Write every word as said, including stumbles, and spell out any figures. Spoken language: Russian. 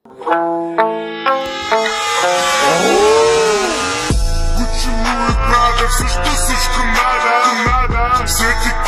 Почему и правда все, что сучка надо, надо. Все эти